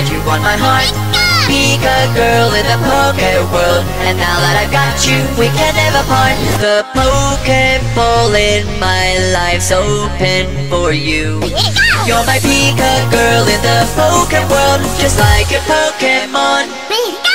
said you want my heart. Pika girl in the Poke world, and now that I've got you, we can never part. The Pokeball in my life's open for you. You're my Pika girl in the Poke world, just like a Pokemon.